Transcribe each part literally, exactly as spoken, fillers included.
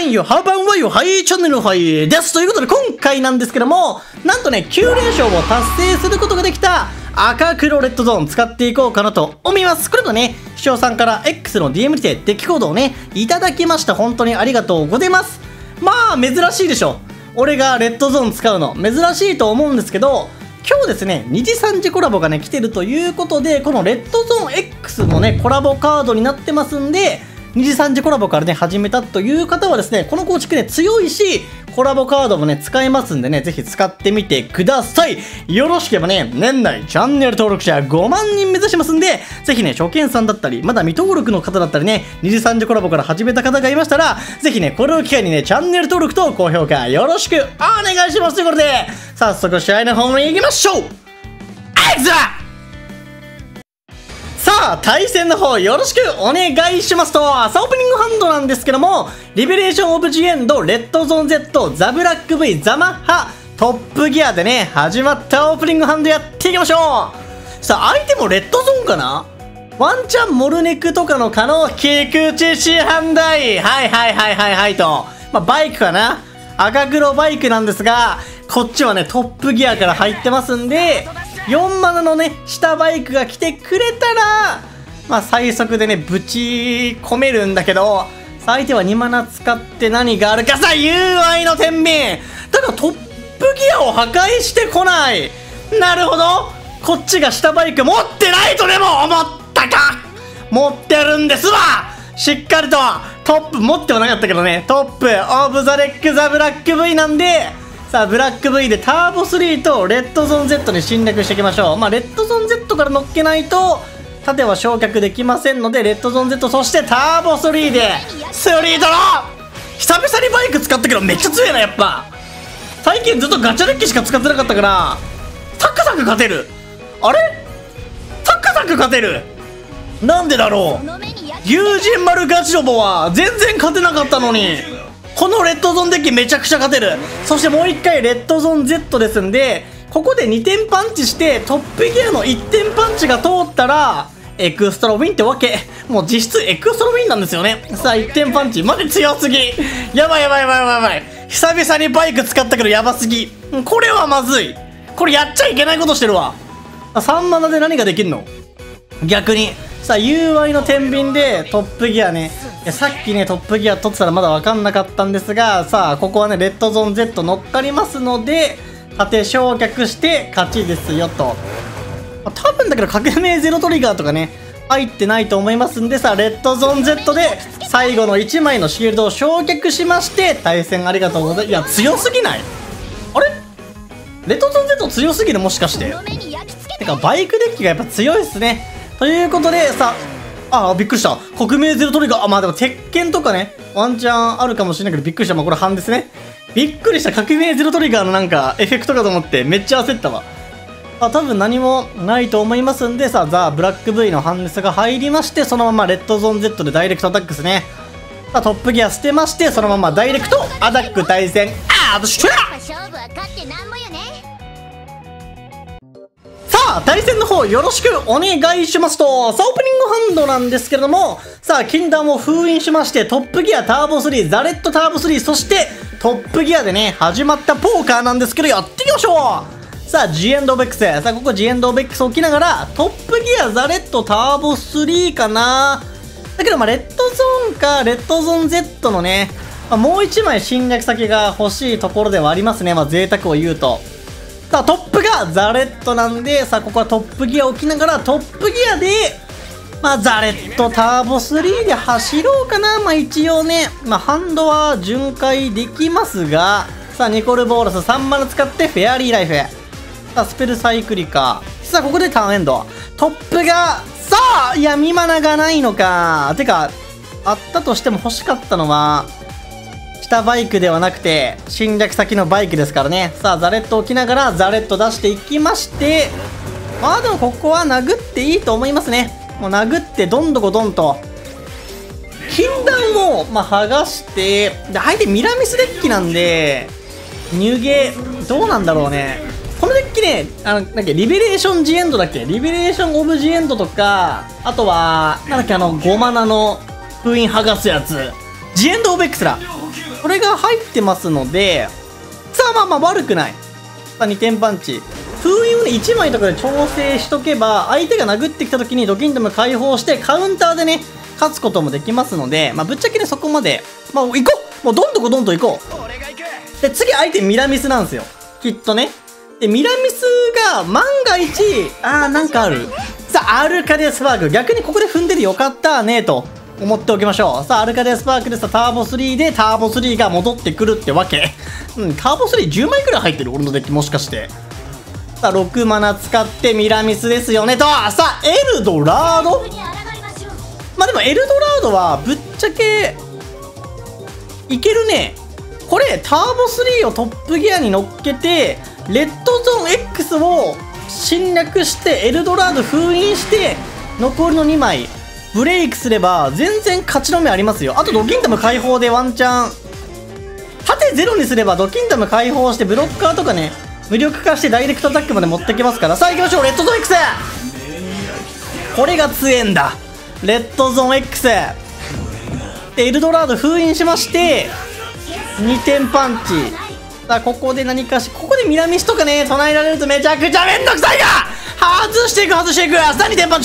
さんよ、ハバンワイよ、はいチャンネルのはいです。ということで今回なんですけども、なんとね、きゅう連勝を達成することができた赤黒レッドゾーン使っていこうかなと思います。これとね、視聴さんから X の ディーエム にてデッキコードをね、いただきました。本当にありがとうございます。まあ、珍しいでしょ。俺がレッドゾーン使うの。珍しいと思うんですけど、今日ですね、にじさんじコラボがね、来てるということで、このレッドゾーン X のね、コラボカードになってますんで、にじさんじコラボからね、始めたという方はですね、この構築ね、強いし、コラボカードもね、使えますんでね、ぜひ使ってみてください。よろしければね、年内チャンネル登録者ごまんにん目指しますんで、ぜひね、初見さんだったり、まだ未登録の方だったりね、にじさんじコラボから始めた方がいましたら、ぜひね、これを機会にね、チャンネル登録と高評価よろしくお願いします。ということで、早速試合の方に行きましょう。あいつらさあ、対戦の方よろしくお願いしますと、さあ、オープニングハンドなんですけども、リベレーションオブジエンド、レッドゾーン Z、ザブラック V、ザマッハ、トップギアでね、始まったオープニングハンドやっていきましょう。さあ、相手もレッドゾーンかな、ワンチャンモルネクとかの可能、菊池市販売、はいはいはいはいはいと、まあ、バイクかな、赤黒バイクなんですが、こっちはね、トップギアから入ってますんで、よんマナのね、下バイクが来てくれたら、まあ最速でね、ぶち込めるんだけど、さあ相手はにマナ使って何があるかさ、友愛の天秤ただトップギアを破壊してこない。なるほど、こっちが下バイク持ってないとでも思ったか。持ってるんですわ。しっかりとトップ持ってはなかったけどね、トップオブザレックザブラック V なんで、さあ、ブラック V でターボスリーとレッドゾーン Z に侵略していきましょう。まあ、レッドゾーン Z から乗っけないと、盾は焼却できませんので、レッドゾーン Z、そしてターボスリーで、スリードロー久々にバイク使ったけどめっちゃ強いな、やっぱ。最近ずっとガチャデッキしか使ってなかったから、サクサク勝てる。あれサクサク勝てる。なんでだろう。友人丸ガチロボは全然勝てなかったのに。このレッドゾーンデッキめちゃくちゃ勝てる。そしてもう一回レッドゾーン Z ですんで、ここでにてんパンチしてトップギアのいってんパンチが通ったらエクストラウィンってわけ。もう実質エクストラウィンなんですよね。さあいってんパンチマジ強すぎ。やばいやばいやばいやばいやばい。久々にバイク使ったけどやばすぎ。これはまずい。これやっちゃいけないことしてるわ。さんマナで何ができんの逆に。さあ、友愛の天秤でトップギアね。いや、さっきね、トップギア取ってたらまだ分かんなかったんですが、さあ、ここはね、レッドゾーン Z 乗っかりますので、縦焼却して勝ちですよと。多分だけど、革命ゼロトリガーとかね、入ってないと思いますんで、さあ、レッドゾーン Z で最後のいちまいのシールドを焼却しまして、対戦ありがとうございます。いや、強すぎない？あれレッドゾーン Z 強すぎるもしかして。てか、バイクデッキがやっぱ強いっすね。ということで、さあ、あ、びっくりした。革命ゼロトリガー。あ、まあでも、鉄拳とかね、ワンチャンあるかもしれないけど、びっくりした。まあこれ半ですね。びっくりした。革命ゼロトリガーのなんか、エフェクトかと思って、めっちゃ焦ったわ。あ、多分何もないと思いますんで、さあ、ザ・ブラック V のハンデスが入りまして、そのままレッドゾーン Z でダイレクトアタックですね。さあ、トップギア捨てまして、そのままダイレクトアタック対戦。あー、どっしゃ！さあ、対戦の方よろしくお願いしますと、さあ、オープニングハンドなんですけれども、さあ、禁断を封印しまして、トップギアターボスリー、ザレットターボスリー、そしてトップギアでね、始まったポーカーなんですけど、やっていきましょう。さあ、ジエンドベックス。さあ、ここジエンドベックス置きながら、トップギア、ザレットターボスリーかな。だけど、まあ、レッドゾーンか、レッドゾーン Z のね、まあ、もう一枚侵略先が欲しいところではありますね。まあ、贅沢を言うと。さあ、トップがザレットなんで、さあ、ここはトップギア置きながら、トップギアで、まあ、ザレットターボスリーで走ろうかな。まあ、一応ね、まあ、ハンドは巡回できますが、さあ、ニコルボーラスさんマナ使ってフェアリーライフ。さあ、スペルサイクリカ。さあ、ここでターンエンド。トップが、さあ、いや、ミマナがないのか。てか、あったとしても欲しかったのは、下バイクではなくて侵略先のバイクですからね。さあ、ザレット置きながらザレット出していきまして、まあでもここは殴っていいと思いますね。もう殴ってどんどこどんと禁断をまあ剥がして、で相手ミラミスデッキなんで入ゲどうなんだろうね。このデッキね、あのなんだっけ、リベレーションジエンドだっけ、リベレーションオブジエンドとか、あとはなんだっけ、あのごマナの封印剥がすやつジエンド・オブ・エクスラ。これが入ってますので、さあまあまあ悪くない。さあにてんパンチ。封印をね、いちまいとかで調整しとけば、相手が殴ってきた時にドキンダム解放して、カウンターでね、勝つこともできますので、まあぶっちゃけね、そこまで、まあ行こうもうどんどこどんどん行こう。で、次相手ミラミスなんですよ。きっとね。で、ミラミスが万が一、あーなんかある。さあ、アルカディアスパーク。逆にここで踏んでてよかったねと思っておきましょう。さあ、アルカディアスパークでさ、ターボスリーでターボスリーが戻ってくるってわけ。うん、ターボスリーじゅうまいくらい入ってる俺のデッキもしかして。さあ、ろくマナ使ってミラミスですよねと。さあ、エルドラード。まあでもエルドラードはぶっちゃけ、いけるね。これ、ターボスリーをトップギアに乗っけて、レッドゾーン X を侵略してエルドラード封印して残りのにまいブレイクすれば全然勝ちの目ありますよ。あとドキンダム解放でワンチャン縦ゼロにすればドキンダム解放してブロッカーとかね無力化してダイレクトアタックまで持ってきますから。さあ行きましょう。レッドゾーン X、 これが強えんだ。レッドゾーン X でエルドラード封印しましてにてんパンチ。さあここで何かしここでミラミスとかね唱えられるとめちゃくちゃめんどくさいが外していく外していく。さあにてんパンチ。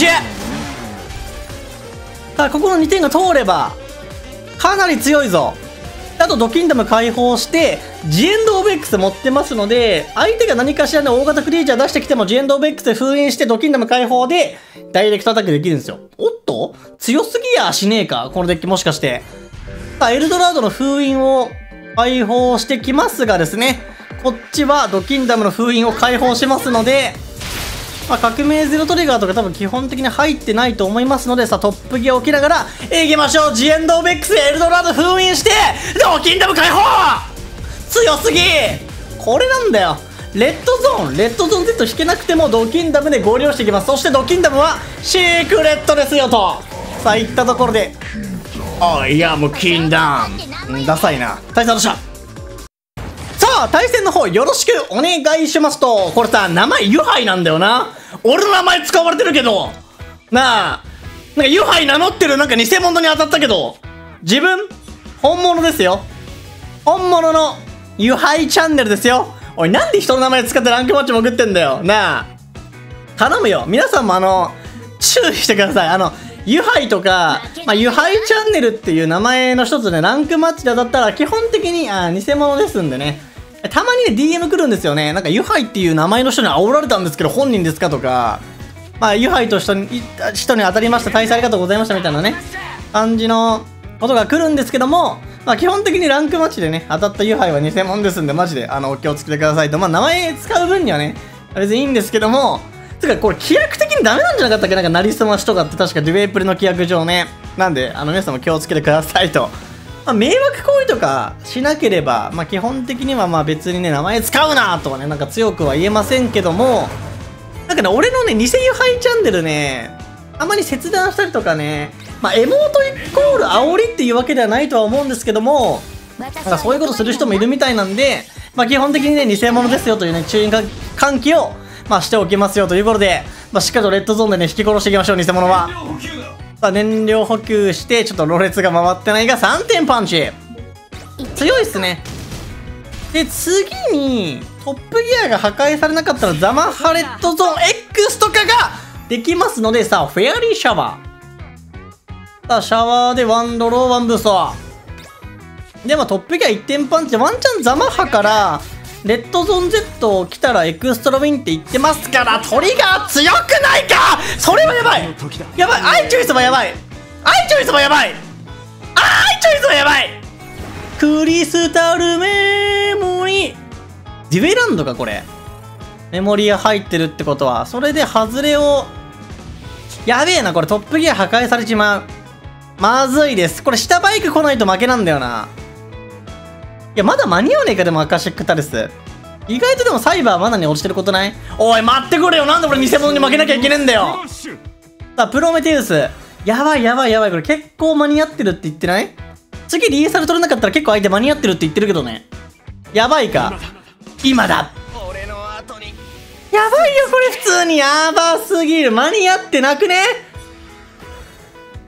さあここのにてんが通ればかなり強いぞ。あとドキンダム解放してジエンド・オブ・X 持ってますので、相手が何かしらの大型クリーチャー出してきてもジエンド・オブ・X で封印してドキンダム解放でダイレクトアタックできるんですよ。おっと強すぎやしねえかこのデッキもしかして。さあエルドラードの封印を解放してきますがですね、こっちはドキンダムの封印を解放しますので、まあ、革命ゼロトリガーとか多分基本的に入ってないと思いますので、さあトップギア置きながらいきましょう。ジエンド・オブ・X でエルドラード封印してドキンダム解放。強すぎ。これなんだよ。レッドゾーンレッドゾーン Z 引けなくてもドキンダムで合流していきます。そしてドキンダムはシークレットですよと。さあいったところであいやもうキンダムダサいな。対戦どうした。さあ対戦の方よろしくお願いしますと。これさ名前ユハイなんだよな。俺の名前使われてるけどなあ、なんかユハイ名乗ってるなんか偽物に当たったけど自分本物ですよ。本物のユハイチャンネルですよ。おいなんで人の名前使ってランクマッチ潜ってんだよなあ。頼むよ皆さんもあの注意してください。あのユハイとか、まあ、ユハイチャンネルっていう名前の一つでランクマッチで当たったら基本的にあ偽物ですんでね。たまにね ディーエム 来るんですよね。なんかユハイっていう名前の人に煽られたんですけど本人ですかとか、まあユハイと人に人に当たりました対戦ありがとうございましたみたいなね感じのことが来るんですけども、まあ基本的にランクマッチでね当たったユハイは偽物ですんでマジであのお気をつけてくださいと。まあ名前使う分にはね別にいいんですけども、つかこれ規約的にダメなんじゃなかったっけ。なんかなりすましとかって確かデュエイプレの規約上ね。なんであの皆さんも気をつけてくださいと。まあ、迷惑行為とかしなければ、まあ、基本的にはまあ別にね名前使うなとかねなんか強くは言えませんけども、なんかね俺のね偽ユハイチャンネルねたまに切断したりとかね、まあエモートイコール煽りっていうわけではないとは思うんですけども、なんかそういうことする人もいるみたいなんで、まあ基本的にね偽物ですよというね注意喚起をまあしておきますよということで、まあ、しっかりとレッドゾーンでね引き殺していきましょう偽物は。さあ燃料補給してちょっとろれつが回ってないがさんてんパンチ強いっすね。で次にトップギアが破壊されなかったらザマッハレッドゾーン X とかができますので、さあフェアリーシャワー、さあシャワーでワンドローワンブーストで、まあトップギアいってんパンチでワンチャンザマッハからレッドゾーン Z 来たらエクストラウィンって言ってますから、トリガー強くないか。それはやばいやばい。アイチョイスもやばい。アイチョイスもやばい。アイチョイスもやばい。クリスタルメモリーデュエランドかこれ。メモリー入ってるってことはそれで外れをやべえな。これトップギア破壊されちまう。まずいです。これ下バイク来ないと負けなんだよな。いやまだ間に合わねえか。でもアカシックタレス意外とでもサイバーまだに落ちてることない。おい待ってくれよ。なんで俺偽物に負けなきゃいけねえんだよ。さあプロメテウスやばいやばいやばい。これ結構間に合ってるって言ってない。次リーサル取れなかったら結構相手間に合ってるって言ってるけどね。やばいか今だ。やばいよこれ普通にやばすぎる。間に合ってなくね。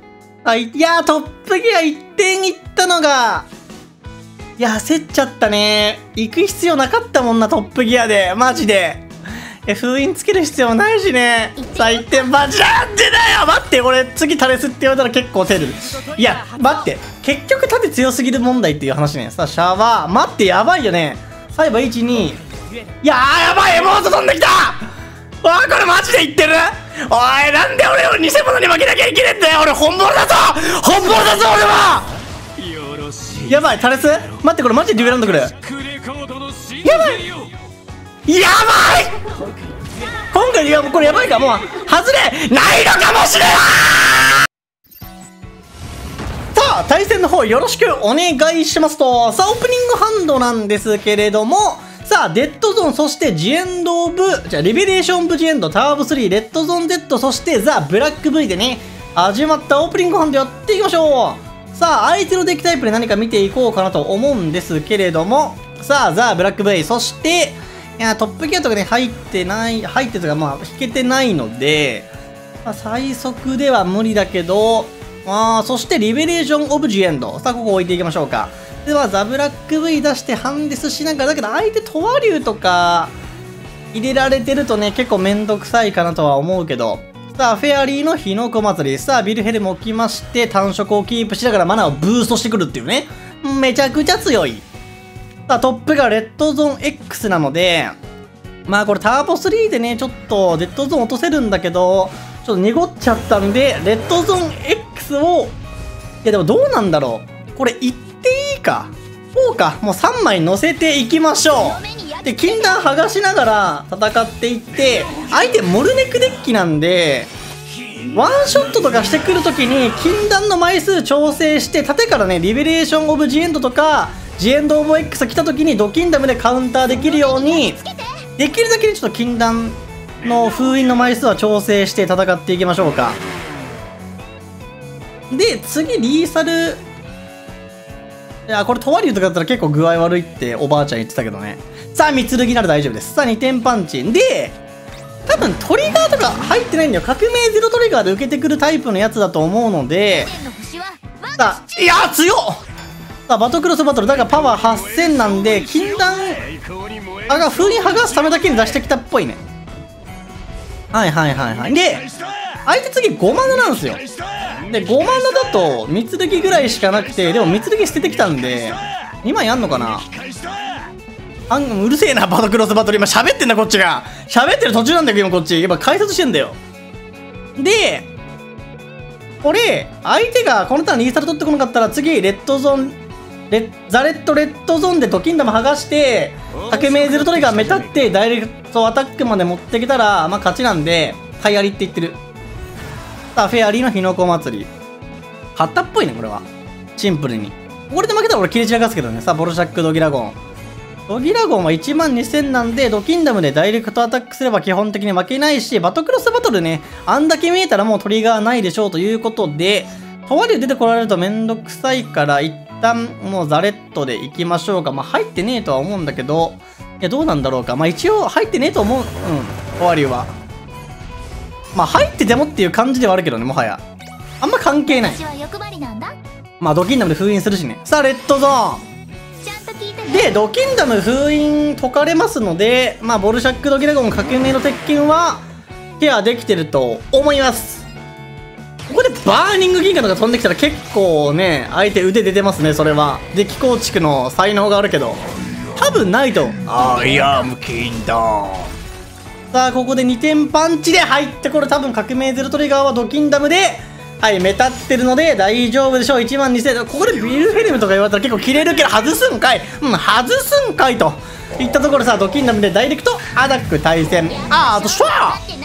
はい、いやー、トップギアいってんいったのが、いや、焦っちゃったね。行く必要なかったもんな、トップギアで。マジで。え、封印つける必要ないしね。さあ、いってんマジなんでだよ。待って、俺、次タレスって言われたら結構照る。いや、待って。結局盾強すぎる問題っていう話ね。さあ、シャワー。待って、やばいよね。サイバーいち、に。いやー、やばい、エモート飛んできた。わあ、これマジで言ってる。おい、なんで俺を偽物に負けなきゃいけねえんだよ。俺本物だぞ。本物だぞ、俺は。やばい、タレス。待って、これマジでデュエランドくる。やばい、やばい。今回、いや、これやばいか。もう外れないのかもしれない。さあ、対戦の方よろしくお願いしますと。さあ、オープニングハンドなんですけれども、さあ、デッドゾーン、そしてジエンド・オブ、じゃあ、リベレーション・オブ・ジエンド、ターボスリー、レッドゾーン Z、そしてザ・ブラック V でね、始まったオープニングハンドやっていきましょう。さあ、相手のデッキタイプで何か見ていこうかなと思うんですけれども、さあ、ザ・ブラック V、そして、いや、トップギアとかね、入ってない、入ってるとか、まあ、引けてないので、まあ、最速では無理だけど、あー、そしてリベレーション・オブ・ジエンド。さあ、ここ置いていきましょうか。では、ザ・ブラック V 出してハンデスしながら、だけど相手トワリューとか入れられてるとね、結構めんどくさいかなとは思うけど。さあ、フェアリーの火の粉祭り。さあ、ビルヘルム置きまして、単色をキープしながらマナーをブーストしてくるっていうね。めちゃくちゃ強い。さあ、トップがレッドゾーン X なので、まあこれターボスリーでね、ちょっとデッドゾーン落とせるんだけど、ちょっと濁っちゃったんで、レッドゾーン X を、いやでもどうなんだろう。これいっていいか。こうか。もうさんまい乗せていきましょう。で、禁断剥がしながら戦っていって、相手モルネクデッキなんで、ワンショットとかしてくるときに禁断の枚数調整して、縦からね、リベレーション・オブ・ジエンドとか、ジエンド・オブ・X 来たときにドキンダムでカウンターできるように、できるだけちょっと禁断の封印の枚数は調整して戦っていきましょうか。で、次、リーサル。いや、これ、トワリューとかだったら結構具合悪いっておばあちゃん言ってたけどね。さあ、三剣なら大丈夫です。さあ、にてんパンチ。で、多分トリガーとか入ってないんだよ。革命ゼロトリガーで受けてくるタイプのやつだと思うので。さあ、いやー、強っ。さあ、バトクロスバトル。だからパワーはっせんなんで、禁断、あが封印剥がすためだけに出してきたっぽいね。はいはいはいはい。で、相手次ごマナなんですよ。で、ごマナだと、三剣ぐらいしかなくて、でも三剣捨ててきたんで、にまいあんのかなあん、うるせえな、バトクロスバトル。今喋ってんだ、こっちが。喋ってる途中なんだけど、今こっち。今解説してんだよ。で、これ、相手がこのターンリーサル取ってこなかったら、次、レッドゾーン、レザレットレッドゾーンでドキンダム剥がして、革命ゼロトリガーメタってダイレクトアタックまで持ってきたら、まあ勝ちなんで、タイヤリって言ってる。さあ、フェアリーの火の粉祭り。勝ったっぽいね、これは。シンプルに。これで負けたら俺切り散らかすけどね。さあ、ボルシャックドギラゴン。ドギラゴンはいちまんにせんなんで、ドキンダムでダイレクトアタックすれば基本的に負けないし、バトクロスバトルね、あんだけ見えたらもうトリガーないでしょうということで、トワリュー出てこられるとめんどくさいから、一旦もうザレットで行きましょうか。まあ入ってねえとは思うんだけど、いやどうなんだろうか。まあ一応入ってねえと思う。うん、トワリューは。まあ入っててもっていう感じではあるけどね、もはや。あんま関係ない。まあドキンダムで封印するしね。さあ、レッドゾーン。で、ドキンダム封印解かれますので、まあボルシャックドギラゴン革命の鉄拳はケアできてると思います。ここでバーニング銀河とか飛んできたら結構ね、相手腕出てますね、それは。デッキ構築の才能があるけど。多分ないと。アイアムキンダム。さあ、ここでにてんパンチで入ってこれ多分革命ゼロトリガーはドキンダムで、はい、メタってるので大丈夫でしょう。いちまんにせん。ここでビルフェルムとか言われたら結構切れるけど、外すんかい。うん、外すんかいといったところ、さあ、ドキンダムでダイレクトアタック対戦。あー、あとシュワー。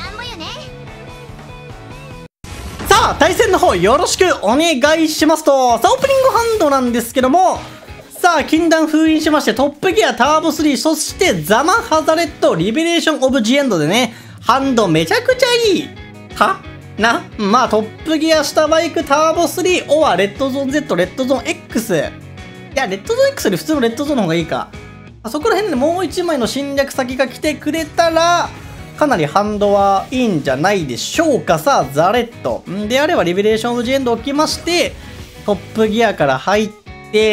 さあ、対戦の方よろしくお願いしますと。さあ、オープニングハンドなんですけども、さあ、禁断封印しまして、トップギア、ターボスリー、そしてザマハザレット、リベレーションオブジエンドでね、ハンドめちゃくちゃいいかな。まあ、トップギア、下バイク、ターボスリー、オア、レッドゾーン Z、レッドゾーン X。いや、レッドゾーン X より普通のレッドゾーンの方がいいか。あそこら辺でもういちまいの侵略先が来てくれたら、 かなりハンドはいいんじゃないでしょうか。さあ、ザレット。んであれば、リベレーションオブジエンドを置きまして、トップギアから入って、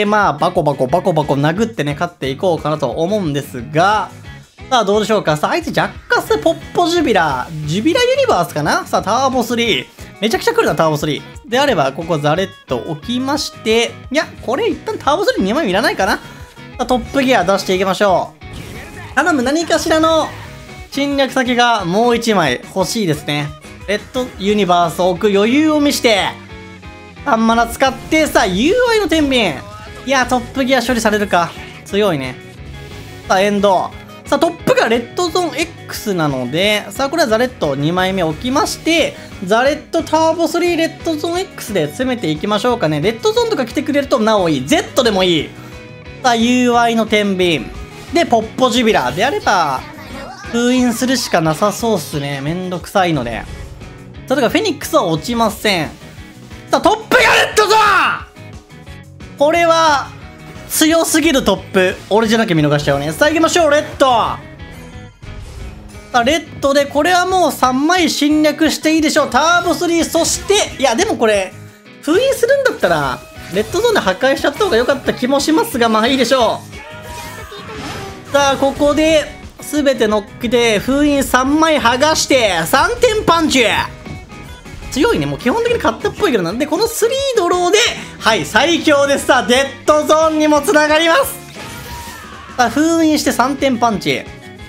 まあ、バコバコバコバコ殴ってね、勝っていこうかなと思うんですが、さあ、どうでしょうか。さあ、相手ジャッカスポッポジュビラ、ジュビラユニバースかな。さあ、ターボスリー。めちゃくちゃ来るな、ターボスリー。であれば、ここザレット置きまして、いや、これ一旦ターボスリーにまいいらないかな。さあ、トップギア出していきましょう。頼む、何かしらの侵略先がもういちまい欲しいですね。レッドユニバースを置く余裕を見して、さんマナ使って、さあ、ユーアイ の天秤。いや、トップギア処理されるか。強いね。さあ、エンド。さあ、トップがレッドゾーン X なので、さあ、これはザレットにまいめ置きまして、ザレットターボスリーレッドゾーン X で攻めていきましょうかね。レッドゾーンとか来てくれるとなおいい。Z でもいい。さあ、ユーアイ の天秤。で、ポッポジュビラであれば、封印するしかなさそうっすね。めんどくさいので。それがフェニックスは落ちません。さあ、トップがレッドゾーンこれは、強すぎるトップ。俺じゃなきゃ見逃しちゃうね。さあ行きましょう、レッド。さあ、レッドで、これはもうさんまい侵略していいでしょう。ターボスリー、そして、いや、でもこれ、封印するんだったら、レッドゾーンで破壊しちゃった方が良かった気もしますが、まあいいでしょう。さあ、ここで、すべて乗っけて、封印さんまい剥がして、さんてんパンチ強いね。もう基本的に勝ったっぽいけどなんで、このスリードローで、はい、最強です。さあ、デッドゾーンにもつながります。さあ、封印してさんてんパンチ。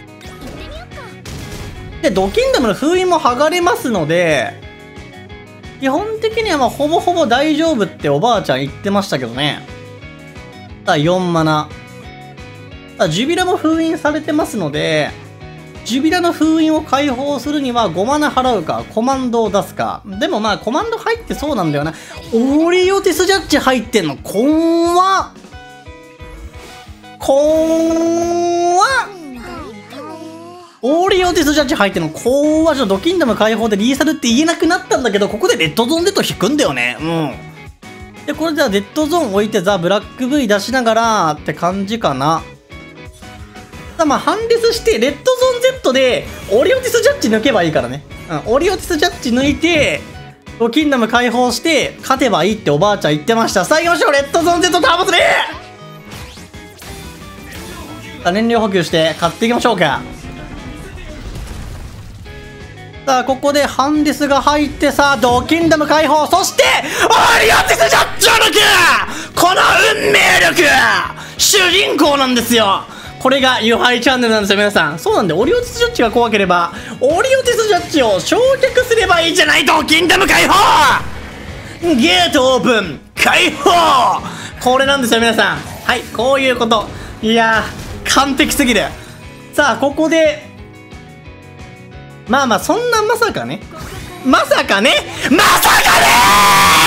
で、ドキンダムの封印も剥がれますので、基本的にはまあ、ほぼほぼ大丈夫っておばあちゃん言ってましたけどね。さあ、よんマナ。さあ、ジュビラも封印されてますので、ジュビラの封印を解放するにはごマナ払うか、コマンドを出すか。でもまあ、コマンド入ってそうなんだよな。オリオティスジャッジ入ってんの、こんわこんわオリオティスジャッジ入ってんの、こんわちょっとドキンダム解放でリーサルって言えなくなったんだけど、ここでレッドゾーンデッド引くんだよね。うん。で、これではデッドゾーン置いてザ・ブラック V 出しながらって感じかな。まあ、ハンデスして、レッドゾーン Z で、オリオティスジャッジ抜けばいいからね。うん、オリオティスジャッジ抜いて、ドキンダム解放して、勝てばいいっておばあちゃん言ってました。さあ行きましょう、レッドゾーン Z ターボスリーさあ、燃料補給して、買っていきましょうか。さあ、ここでハンデスが入って、さあ、ドキンダム解放、そして、オリオティスジャッジを抜くこの運命力主人公なんですよ。これがユハイチャンネルなんですよ、皆さん。そうなんで、オリオティスジャッジが怖ければ、オリオティスジャッジを焼却すればいいじゃないと、キンダム解放ゲートオープン解放これなんですよ、皆さん。はい、こういうこと。いやー、完璧すぎる。さあ、ここで、まあまあ、そんなまさかね。まさかねまさかねー